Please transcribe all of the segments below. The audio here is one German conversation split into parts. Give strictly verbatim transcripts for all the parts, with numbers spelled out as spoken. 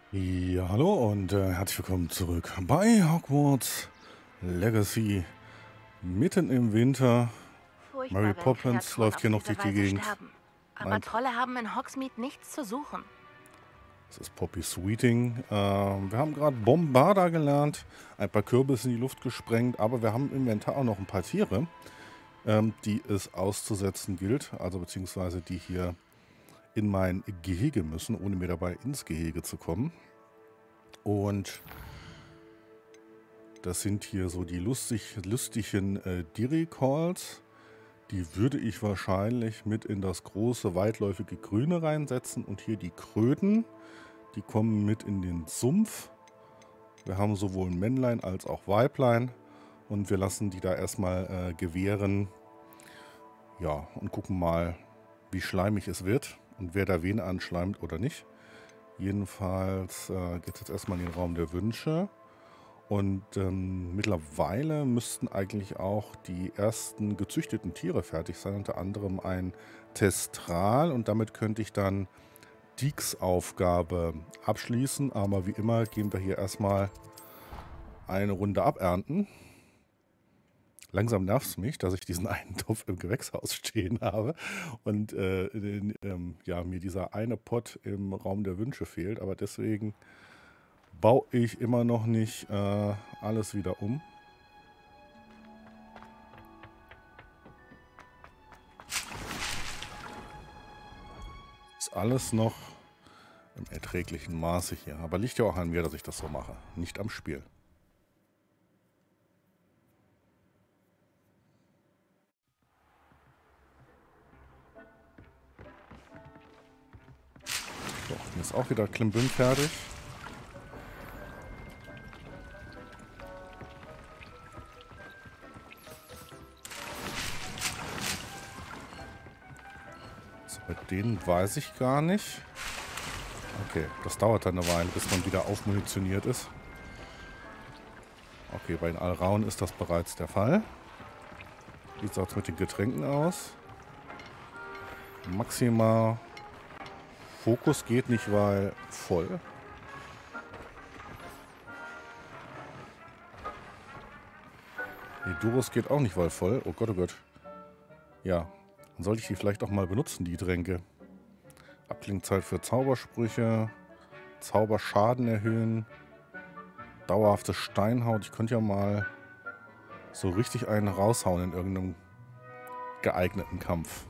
Ja, hallo und äh, herzlich willkommen zurück bei Hogwarts Legacy. Mitten im Winter. Mary Furchtbar, wenn Poppins Kreaturen läuft auf hier noch diese durch die Weise Gegend. sterben. Aber Nein, Trolle haben in Hogsmeade nichts zu suchen. das ist Poppy Sweeting. Ähm, wir haben gerade Bombarda gelernt, ein paar Kürbisse in die Luft gesprengt, aber wir haben im Inventar auch noch ein paar Tiere, ähm, die es auszusetzen gilt, also beziehungsweise die hier in mein Gehege müssen, ohne mir dabei ins Gehege zu kommen. Und das sind hier so die lustig, lustigen äh, Diri-Calls. Die würde ich wahrscheinlich mit in das große, weitläufige Grüne reinsetzen. Und hier die Kröten, die kommen mit in den Sumpf. Wir haben sowohl Männlein als auch Weiblein. Und wir lassen die da erstmal äh, gewähren. Ja, und gucken mal, wie schleimig es wird. Und wer da wen anschleimt oder nicht. Jedenfalls äh, geht es jetzt erstmal in den Raum der Wünsche. Und ähm, mittlerweile müssten eigentlich auch die ersten gezüchteten Tiere fertig sein, unter anderem ein Testral. Und damit könnte ich dann Deeks Aufgabe abschließen. Aber wie immer gehen wir hier erstmal eine Runde abernten. Langsam nervt es mich, dass ich diesen einen Topf im Gewächshaus stehen habe und äh, den, ähm, ja, mir dieser eine Pott im Raum der Wünsche fehlt. Aber deswegen baue ich immer noch nicht äh, alles wieder um. Ist alles noch im erträglichen Maße hier. Aber liegt ja auch an mir, dass ich das so mache. Nicht am Spiel. So, hier ist auch wieder Klimbim fertig. So, bei denen weiß ich gar nicht. Okay, das dauert dann eine Weile, bis man wieder aufmunitioniert ist. Okay, bei den Alraun ist das bereits der Fall. Wie sieht es mit den Getränken aus? Maxima Fokus geht nicht, weil voll. Die Durus geht auch nicht, weil voll. Oh Gott, oh Gott. Ja, dann sollte ich die vielleicht auch mal benutzen, die Tränke. Abklingzeit für Zaubersprüche. Zauberschaden erhöhen. Dauerhafte Steinhaut. Ich könnte ja mal so richtig einen raushauen in irgendeinem geeigneten Kampf.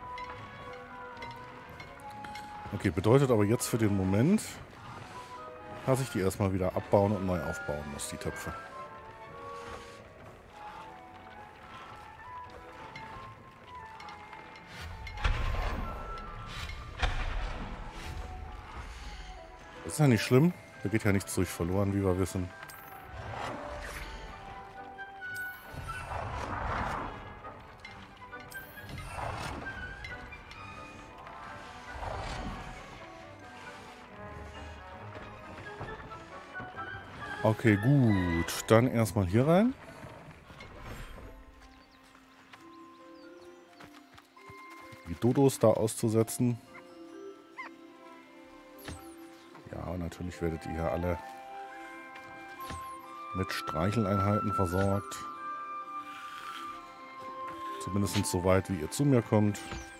Okay, bedeutet aber jetzt für den Moment, dass ich die erstmal wieder abbauen und neu aufbauen muss, die Töpfe. Das ist ja nicht schlimm. Da geht ja nichts durch verloren, wie wir wissen. Okay, gut. Dann erstmal hier rein. Die Dodos da auszusetzen. Ja, natürlich werdet ihr hier alle mit Streicheleinheiten versorgt. Zumindest so weit, wie ihr zu mir kommt.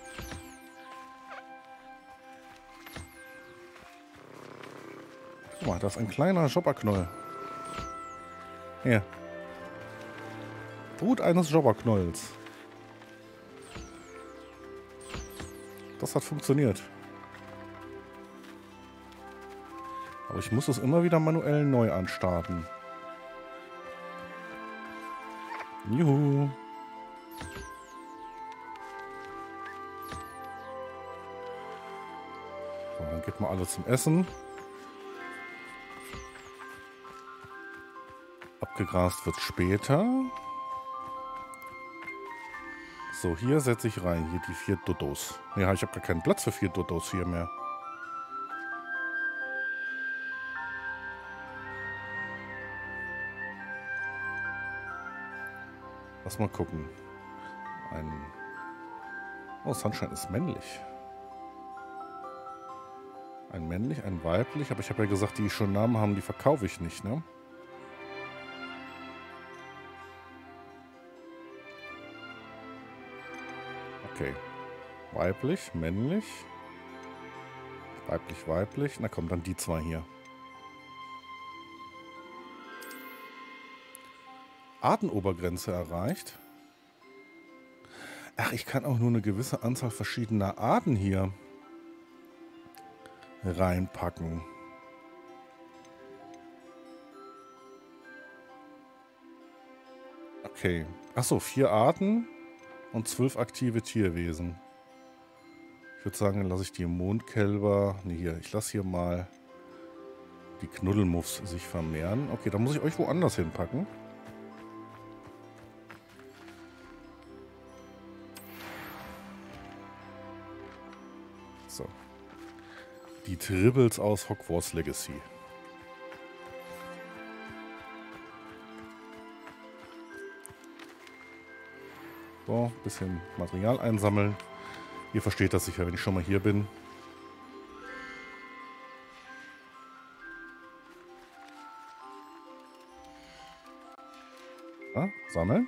Guck mal, da ist ein kleiner Jobberknoll. Hier. Brut eines Jobberknolls. Das hat funktioniert. Aber ich muss es immer wieder manuell neu anstarten. Juhu. So, dann geht mal alles zum Essen. Abgegrast wird später. So, hier setze ich rein. Hier die vier Dodos. Ja, ich habe gar keinen Platz für vier Dodos hier mehr. Lass mal gucken. Ein... Oh, Sunshine ist männlich. Ein männlich, ein weiblich. Aber ich habe ja gesagt, die schon Namen haben, die verkaufe ich nicht, ne? Okay. Weiblich, männlich. Weiblich, weiblich. Na komm, dann die zwei hier. Artenobergrenze erreicht. Ach, ich kann auch nur eine gewisse Anzahl verschiedener Arten hier reinpacken. Okay. Achso, vier Arten und zwölf aktive Tierwesen. Ich würde sagen, dann lasse ich die Mondkälber... Ne, hier. Ich lasse hier mal die Knuddelmuffs sich vermehren. Okay, dann muss ich euch woanders hinpacken. So. Die Tribbles aus Hogwarts Legacy. So, ein bisschen Material einsammeln. Ihr versteht das sicher, wenn ich schon mal hier bin. Ja, sammeln.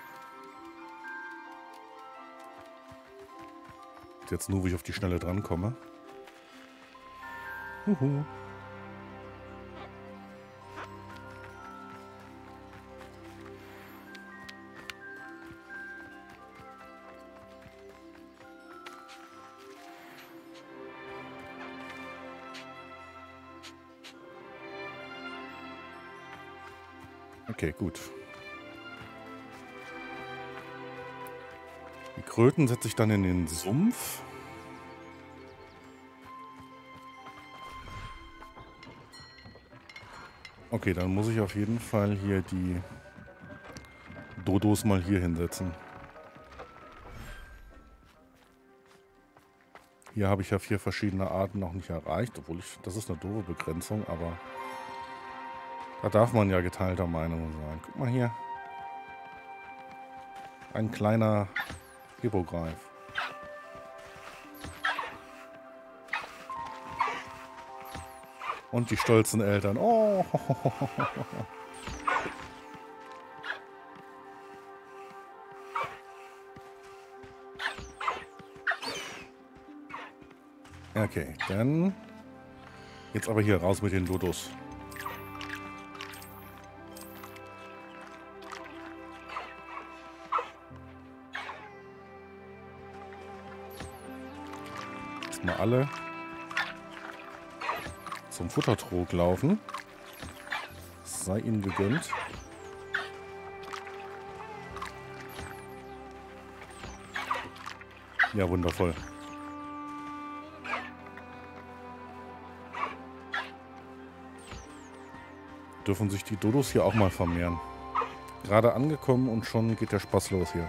Jetzt nur, wie ich auf die Schnelle drankomme. Juhu. Okay, gut. Die Kröten setze ich dann in den Sumpf. Okay, dann muss ich auf jeden Fall hier die Dodos mal hier hinsetzen. Hier habe ich ja vier verschiedene Arten noch nicht erreicht, obwohl ich, das ist eine doofe Begrenzung, aber da darf man ja geteilter Meinung sein. Guck mal hier. Ein kleiner Hippogreif. Und die stolzen Eltern. Oh. Okay, dann jetzt aber hier raus mit den Dodos. Mal alle zum Futtertrog laufen. Sei ihnen gegönnt. Ja, wundervoll. Dürfen sich die Dodos hier auch mal vermehren. Gerade angekommen und schon geht der Spaß los hier.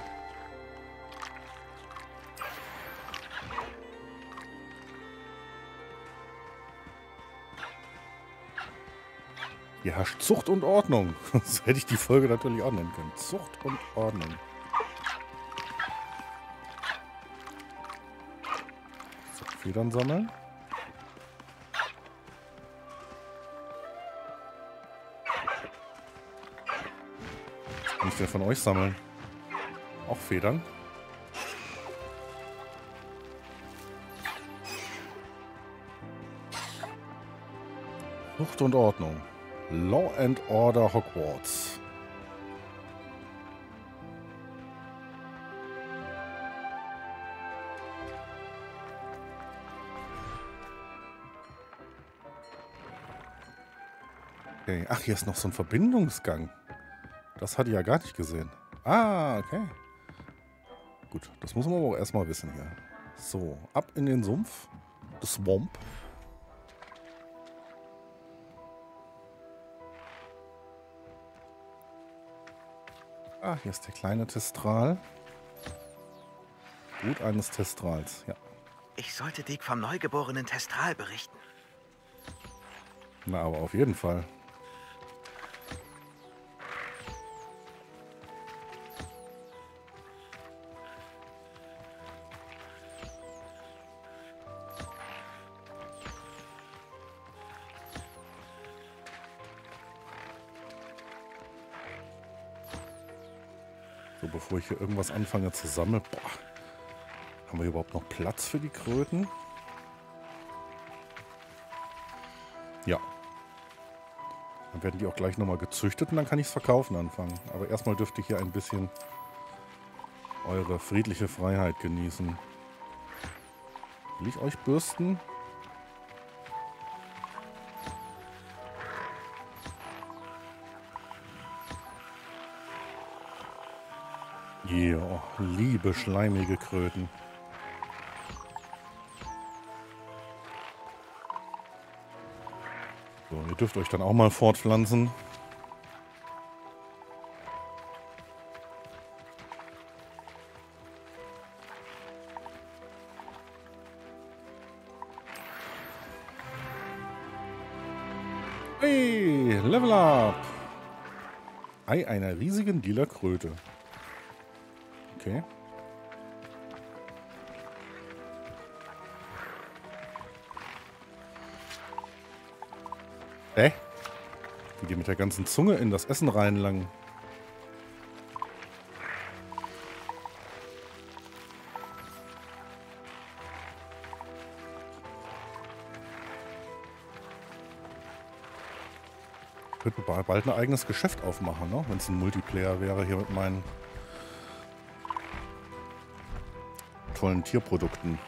Hier herrscht Zucht und Ordnung. So hätte ich die Folge natürlich auch nennen können. Zucht und Ordnung. So, Federn sammeln. Was kann ich denn von euch sammeln? Auch Federn. Zucht und Ordnung. Law and Order Hogwarts. Okay. Ach, hier ist noch so ein Verbindungsgang. Das hatte ich ja gar nicht gesehen. Ah, okay. Gut, das muss man aber auch erstmal wissen hier. So, ab in den Sumpf. Das Swamp. Ah, hier ist der kleine Testral. Gut eines Testrals, ja. Ich sollte Dick vom neugeborenen Testral berichten. Na, aber auf jeden Fall. So, bevor ich hier irgendwas anfange zu sammeln. Boah. Haben wir überhaupt noch Platz für die Kröten? Ja. Dann werden die auch gleich nochmal gezüchtet und dann kann ich es verkaufen anfangen. Aber erstmal dürfte ich hier ein bisschen eure friedliche Freiheit genießen. Will ich euch bürsten? Ja, oh, liebe schleimige Kröten. So, ihr dürft euch dann auch mal fortpflanzen. Hey, Level Up! Ei einer riesigen lila Kröte. Okay. Hä? Wie die mit der ganzen Zunge in das Essen reinlangen. Ich würde bald ein eigenes Geschäft aufmachen, ne? Wenn es ein Multiplayer wäre hier mit meinen tollen Tierprodukten.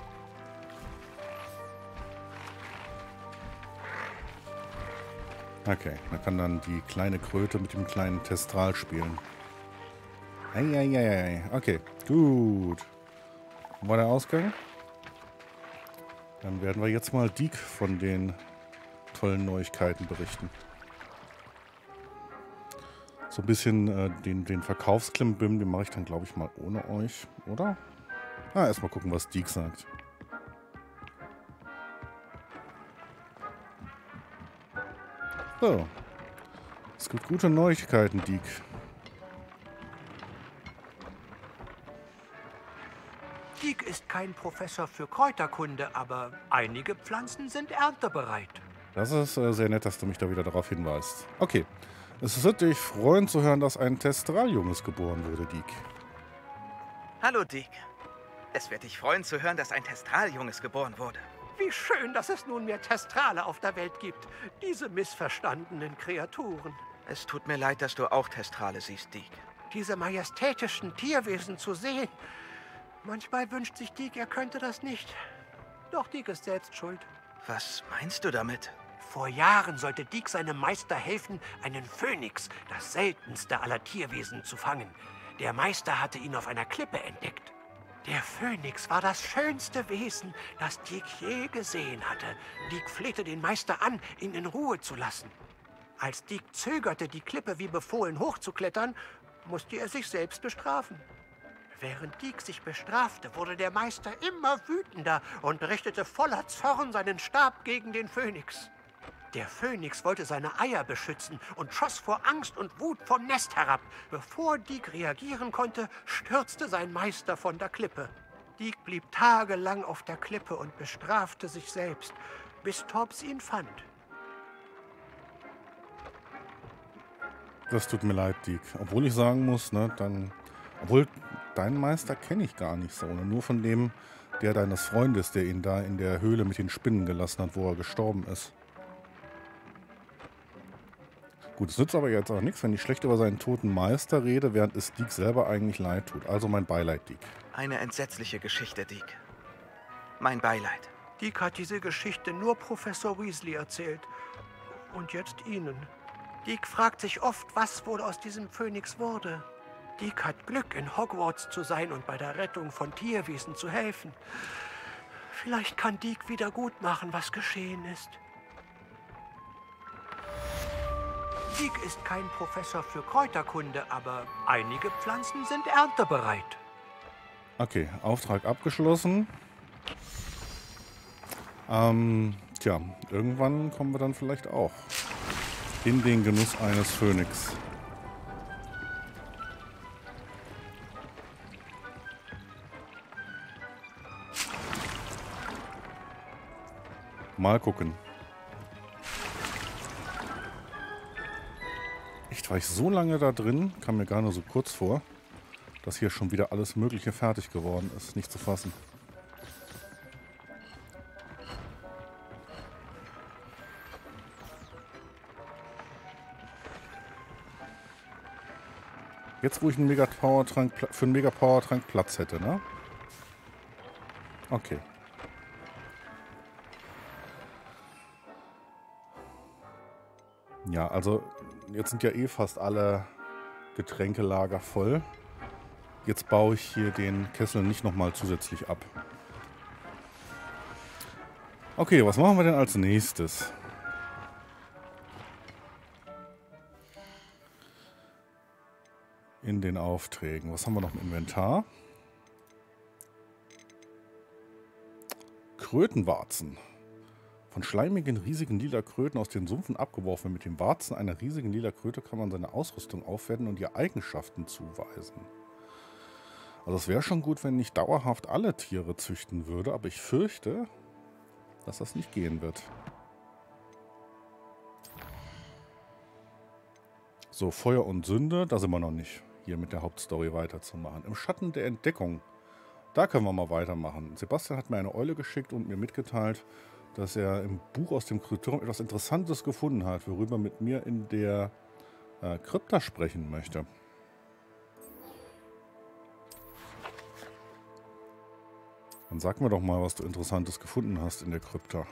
Okay, man kann dann die kleine Kröte mit dem kleinen Testral spielen. Eieiei. Okay, gut. Wo war der Ausgang? Dann werden wir jetzt mal Deke von den tollen Neuigkeiten berichten. So ein bisschen äh, den, den Verkaufsklimbim, den mache ich dann, glaube ich, mal ohne euch, oder? Ah, erstmal gucken, was Deke sagt. So. Es gibt gute Neuigkeiten, Deke. Deke ist kein Professor für Kräuterkunde, aber einige Pflanzen sind erntebereit. Das ist äh, sehr nett, dass du mich da wieder darauf hinweist. Okay. Es wird dich freuen zu hören, dass ein Testraljunges geboren wurde, Deke. Hallo, Deke. Es wird dich freuen zu hören, dass ein Testraljunges geboren wurde. Wie schön, dass es nun mehr Testrale auf der Welt gibt. Diese missverstandenen Kreaturen. Es tut mir leid, dass du auch Testrale siehst, Deke. Diese majestätischen Tierwesen zu sehen. Manchmal wünscht sich Deke, er könnte das nicht. Doch Deke ist selbst schuld. Was meinst du damit? Vor Jahren sollte Deke seinem Meister helfen, einen Phönix, das seltenste aller Tierwesen, zu fangen. Der Meister hatte ihn auf einer Klippe entdeckt. Der Phönix war das schönste Wesen, das Deke je gesehen hatte. Deke flehte den Meister an, ihn in Ruhe zu lassen. Als Deke zögerte, die Klippe wie befohlen hochzuklettern, musste er sich selbst bestrafen. Während Deke sich bestrafte, wurde der Meister immer wütender und richtete voller Zorn seinen Stab gegen den Phönix. Der Phönix wollte seine Eier beschützen und schoss vor Angst und Wut vom Nest herab. Bevor Deke reagieren konnte, stürzte sein Meister von der Klippe. Deke blieb tagelang auf der Klippe und bestrafte sich selbst, bis Tobbs ihn fand. Das tut mir leid, Deke. Obwohl ich sagen muss, ne, dann... Obwohl, deinen Meister kenne ich gar nicht so. Ne? Nur von dem, der deines Freundes, der ihn da in der Höhle mit den Spinnen gelassen hat, wo er gestorben ist. Gut, es nützt aber jetzt auch nichts, wenn ich schlecht über seinen toten Meister rede, während es Deke selber eigentlich leid tut. Also mein Beileid, Deke. Eine entsetzliche Geschichte, Deke. Mein Beileid. Deke hat diese Geschichte nur Professor Weasley erzählt. Und jetzt Ihnen. Deke fragt sich oft, was wohl aus diesem Phönix wurde. Deke hat Glück, in Hogwarts zu sein und bei der Rettung von Tierwesen zu helfen. Vielleicht kann Deke wieder gut machen, was geschehen ist. Deke ist kein Professor für Kräuterkunde, aber einige Pflanzen sind erntebereit. Okay, Auftrag abgeschlossen. Ähm, tja, irgendwann kommen wir dann vielleicht auch in den Genuss eines Phönix. Mal gucken. Echt, war ich so lange da drin? Kam mir gar nur so kurz vor. dass hier schon wieder alles Mögliche fertig geworden ist. Nicht zu fassen. Jetzt, wo ich einen Mega Powertrank für einen Mega Powertrank Platz hätte, ne? Okay. Ja, also jetzt sind ja eh fast alle Getränkelager voll. Jetzt baue ich hier den Kessel nicht nochmal zusätzlich ab. Okay, was machen wir denn als nächstes? In den Aufträgen. Was haben wir noch im Inventar? Krötenwarzen. Von schleimigen, riesigen lila Kröten aus den Sumpfen abgeworfen. Mit dem Warzen einer riesigen lila Kröte kann man seine Ausrüstung aufwerten und ihr Eigenschaften zuweisen. Also es wäre schon gut, wenn ich dauerhaft alle Tiere züchten würde, aber ich fürchte, dass das nicht gehen wird. So, Feuer und Sünde, da sind wir noch nicht. Hier mit der Hauptstory weiterzumachen. Im Schatten der Entdeckung, da können wir mal weitermachen. Sebastian hat mir eine Eule geschickt und mir mitgeteilt, dass er im Buch aus dem Kryptorium etwas Interessantes gefunden hat, worüber er mit mir in der äh, Krypta sprechen möchte. Dann sag mir doch mal, was du Interessantes gefunden hast in der Krypta.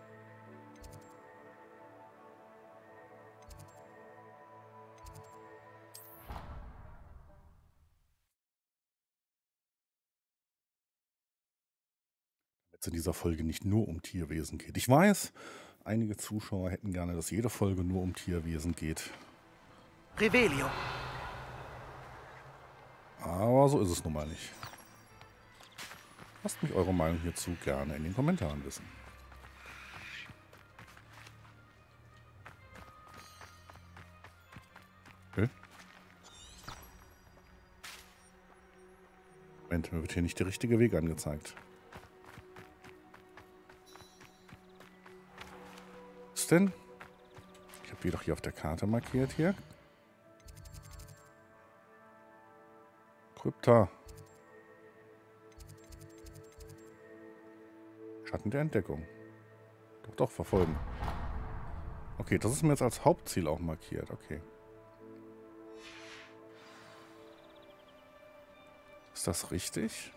Jetzt in dieser Folge nicht nur um Tierwesen geht. Ich weiß, einige Zuschauer hätten gerne, dass jede Folge nur um Tierwesen geht. Revelio. Aber so ist es nun mal nicht. Lasst mich eure Meinung hierzu gerne in den Kommentaren wissen. Okay. Moment, mir wird hier nicht der richtige Weg angezeigt. Was denn? Ich habe die doch hier auf der Karte markiert hier. Krypta. Schatten der Entdeckung. Doch, doch, verfolgen. Okay, das ist mir jetzt als Hauptziel auch markiert. Okay. Ist das richtig?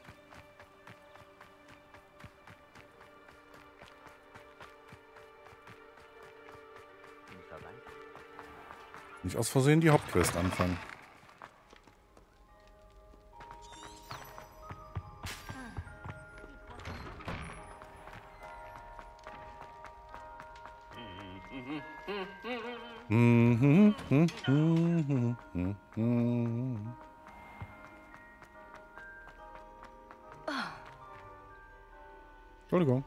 Nicht aus Versehen die Hauptquest anfangen. Entschuldigung.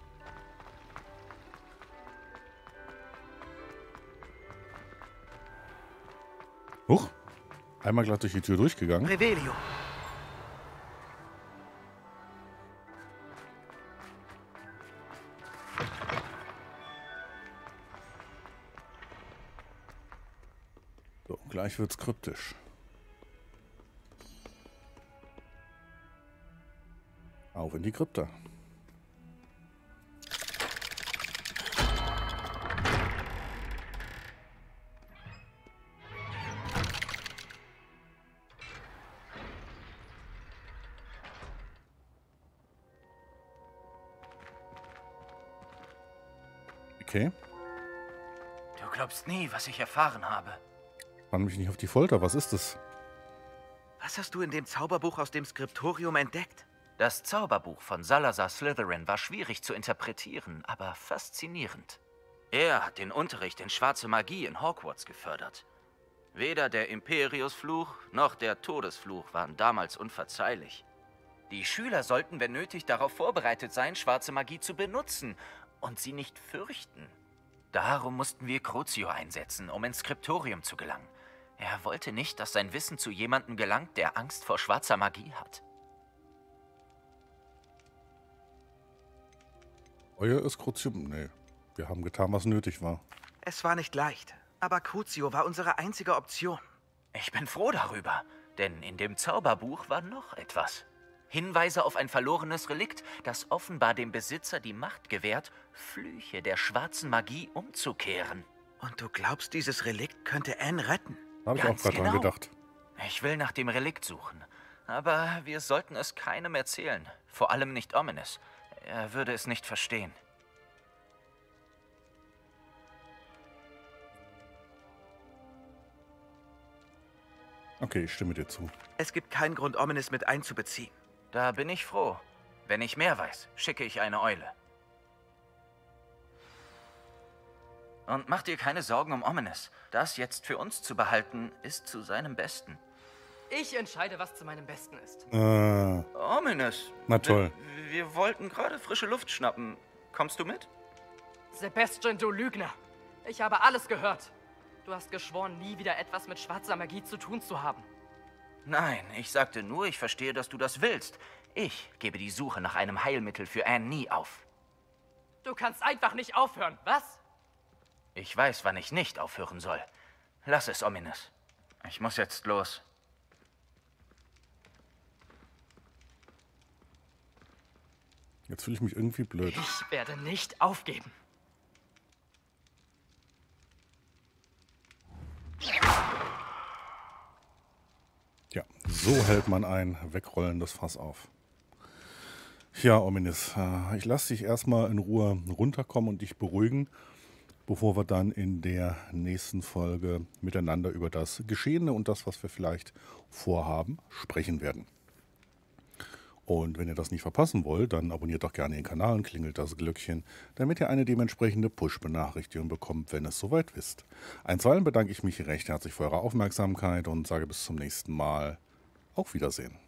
Huch. Einmal glatt durch die Tür durchgegangen. Revelio. So, gleich wird's kryptisch. Auf in die Krypta. Okay. Du glaubst nie, was ich erfahren habe. Spann mich nicht auf die Folter. Was ist es? Was hast du in dem Zauberbuch aus dem Skriptorium entdeckt? Das Zauberbuch von Salazar Slytherin war schwierig zu interpretieren, aber faszinierend. Er hat den Unterricht in schwarze Magie in Hogwarts gefördert. Weder der Imperiusfluch noch der Todesfluch waren damals unverzeihlich. Die Schüler sollten, wenn nötig, darauf vorbereitet sein, schwarze Magie zu benutzen und sie nicht fürchten. Darum mussten wir Crucio einsetzen, um ins Skriptorium zu gelangen. Er wollte nicht, dass sein Wissen zu jemandem gelangt, der Angst vor schwarzer Magie hat. Euer ist Crucio? Nee, wir haben getan, was nötig war. Es war nicht leicht, aber Crucio war unsere einzige Option. Ich bin froh darüber. Denn in dem Zauberbuch war noch etwas. Hinweise auf ein verlorenes Relikt, das offenbar dem Besitzer die Macht gewährt, Flüche der schwarzen Magie umzukehren. Und du glaubst, dieses Relikt könnte Anne retten? Habe ich auch Ganz gerade dran genau. gedacht. Ich will nach dem Relikt suchen. Aber wir sollten es keinem erzählen. Vor allem nicht Ominis. Er würde es nicht verstehen. Okay, ich stimme dir zu. Es gibt keinen Grund, Ominis mit einzubeziehen. Da bin ich froh. Wenn ich mehr weiß, schicke ich eine Eule. Und mach dir keine Sorgen um Ominis. Das jetzt für uns zu behalten, ist zu seinem Besten. Ich entscheide, was zu meinem Besten ist. Äh, Ominis. Na toll. Wir, wir wollten gerade frische Luft schnappen. Kommst du mit? Sebastian, du Lügner. Ich habe alles gehört. Du hast geschworen, nie wieder etwas mit schwarzer Magie zu tun zu haben. Nein, ich sagte nur, ich verstehe, dass du das willst. Ich gebe die Suche nach einem Heilmittel für Anne nie auf. Du kannst einfach nicht aufhören, was? Ich weiß, wann ich nicht aufhören soll. Lass es, Ominis. Ich muss jetzt los. Jetzt fühle ich mich irgendwie blöd. Ich werde nicht aufgeben. Ja, so hält man ein wegrollendes Fass auf. Ja, Ominis, äh, ich lasse dich erstmal in Ruhe runterkommen und dich beruhigen, bevor wir dann in der nächsten Folge miteinander über das Geschehene und das, was wir vielleicht vorhaben, sprechen werden. Und wenn ihr das nicht verpassen wollt, dann abonniert doch gerne den Kanal und klingelt das Glöckchen, damit ihr eine dementsprechende Push-Benachrichtigung bekommt, wenn es soweit ist. Einstweilen bedanke ich mich recht herzlich für eure Aufmerksamkeit und sage bis zum nächsten Mal. Auf Wiedersehen.